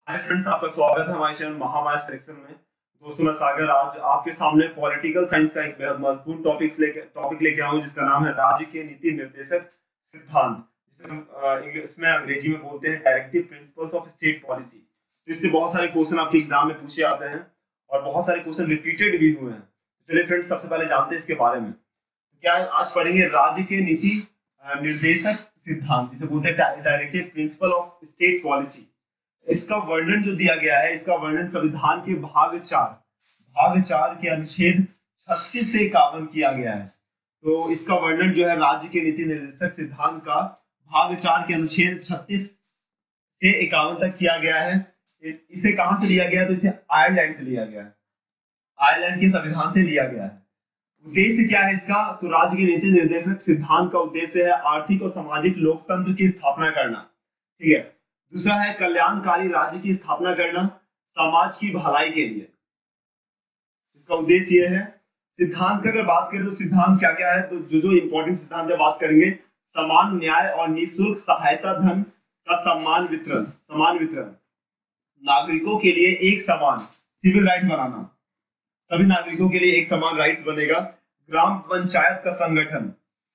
Hi friends, आपका स्वागत है हमारे चैनल महामाया सिलेक्शन में। दोस्तों, मैं सागर आज आपके सामने पॉलिटिकल साइंस का एक बेहद महत्वपूर्ण टॉपिक लेके आया हूं, जिसका नाम है राज्य के नीति निर्देशक सिद्धांत, जिसे हम इंग्लिश में अंग्रेजी में बोलते हैं directive principles of state policy. इससे बहुत सारे क्वेश्चन आपके एग्जाम में पूछे आते हैं और बहुत सारे क्वेश्चन रिपीटेड भी हुए हैं। चलिए फ्रेंड्स, सबसे पहले जानते हैं इसके बारे में। क्या आज पढ़ेंगे राज्य के नीति निर्देशक सिद्धांत, जिसे बोलते हैं directive principle of state policy. इसका वर्णन जो दिया गया है, इसका वर्णन संविधान के भाग 4 के अनुच्छेद 36 से 51 किया गया है। तो इसका वर्णन जो है राज्य के नीति निर्देशक सिद्धांत का भाग 4 के अनुच्छेद 36 से 51 तक किया गया है। इसे कहां से लिया गया है? तो इसे आयरलैंड से लिया गया है, आयरलैंड के संविधान से लिया गया है। उद्देश्य क्या है इसका? तो राज्य के नीति निर्देशक सिद्धांत का उद्देश्य है आर्थिक और सामाजिक लोकतंत्र की स्थापना करना। ठीक है। दूसरा है कल्याणकारी राज्य की स्थापना करना समाज की भलाई के लिए। इसका उद्देश्य यह है। सिद्धांत की अगर बात करें तो सिद्धांत क्या क्या है, तो जो इंपॉर्टेंट सिद्धांत है बात करेंगे। समान न्याय और निःशुल्क सहायता धन का समान वितरण, नागरिकों के लिए एक समान सिविल राइट्स बनाना, सभी नागरिकों के लिए एक समान राइट्स बनेगा। ग्राम पंचायत का संगठन,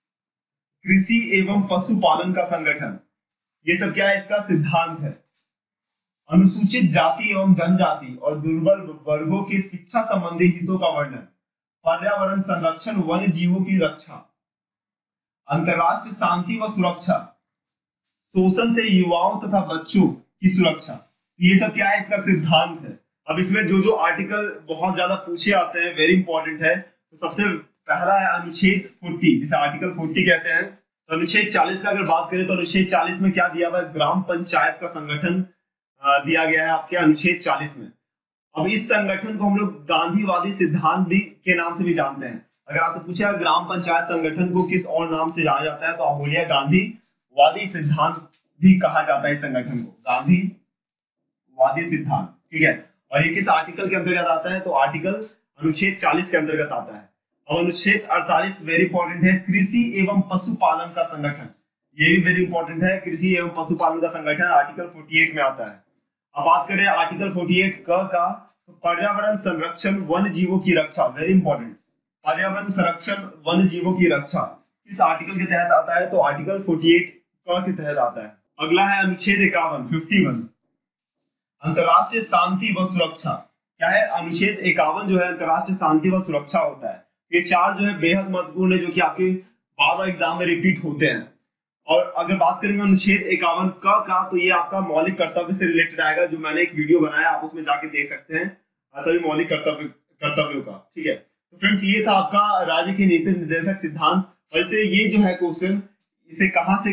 कृषि एवं पशुपालन का संगठन, ये सब क्या है? इसका सिद्धांत है। अनुसूचित जाति एवं जनजाति और दुर्बल वर्गों की शिक्षा संबंधी हितों का वर्णन, पर्यावरण संरक्षण, वन्य जीवों की रक्षा, अंतरराष्ट्रीय शांति व सुरक्षा, शोषण से युवाओं तथा बच्चों की सुरक्षा, ये सब क्या है? इसका सिद्धांत है। अब इसमें जो आर्टिकल बहुत ज्यादा पूछे आते हैं, वेरी इंपॉर्टेंट है। तो सबसे पहला है अनुच्छेद 40, जिसे आर्टिकल 40 कहते हैं। तो अनुच्छेद 40 का अगर बात करें तो अनुच्छेद 40 में क्या दिया हुआ है? ग्राम पंचायत का संगठन दिया गया है आपके अनुच्छेद 40 में। अब इस संगठन को हम लोग गांधीवादी सिद्धांत भी के नाम से भी जानते हैं। अगर आपसे पूछा ग्राम पंचायत संगठन को किस और नाम से जाना जाता है, तो आप बोलिए गांधीवादी सिद्धांत भी कहा जाता है इस संगठन को, गांधीवादी सिद्धांत। ठीक है। और ये किस आर्टिकल के अंतर्गत आता है? तो आर्टिकल अनुच्छेद 40 के अंतर्गत आता है। अब अनुच्छेद 48 वेरी इंपॉर्टेंट है, कृषि एवं पशुपालन का संगठन, ये भी वेरी इंपॉर्टेंट है। कृषि एवं पशुपालन का संगठन आर्टिकल 48 में आता है। अब बात करें आर्टिकल 48 का तो पर्यावरण संरक्षण, वन्य जीवों की रक्षा, वेरी इंपॉर्टेंट। पर्यावरण संरक्षण, वन्य जीवों की रक्षा किस आर्टिकल के तहत आता है? तो आर्टिकल 48 का के तहत आता है। अगला है अनुच्छेद 51, अंतरराष्ट्रीय शांति व सुरक्षा। क्या है? अनुच्छेद 51 जो है अंतरराष्ट्रीय शांति व सुरक्षा होता है। ये चार जो है बेहद महत्वपूर्ण है, जो कि आपके बार एग्जाम में रिपीट होते हैं। और अगर बात करेंगे अनुच्छेद 51 का तो ये आपका मौलिक कर्तव्य से रिलेटेड आएगा, जो मैंने एक वीडियो बनाया, आप उसमें जाके देख सकते हैं, सभी मौलिक कर्तव्यों का। ठीक है। तो फ्रेंड्स, ये था आपका राज्य के नीति निर्देशक सिद्धांत। वैसे ये जो है क्वेश्चन, इसे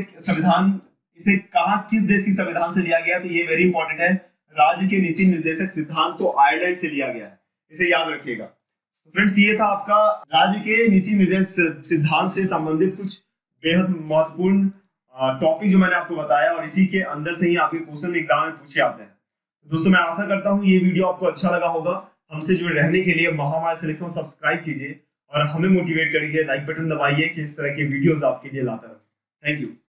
कहाँ किस देश की संविधान से लिया गया? तो ये वेरी इंपॉर्टेंट है। राज्य के नीति निर्देशक सिद्धांत को आयरलैंड से लिया गया है, इसे याद रखिएगा। तो फ्रेंड्स, ये था आपका राज्य के नीति निर्देशक सिद्धांत से संबंधित कुछ बेहद महत्वपूर्ण टॉपिक जो मैंने आपको बताया, और इसी के अंदर से ही आपके क्वेश्चन एग्जाम में पूछे आते हैं। तो दोस्तों, मैं आशा करता हूँ ये वीडियो आपको अच्छा लगा होगा। हमसे जुड़े रहने के लिए महामाया सिलेक्शन सब्सक्राइब कीजिए और हमें मोटिवेट करिए, लाइक बटन दबाइए कि इस तरह के वीडियोस आपके लिए लाता रहे। Thank you.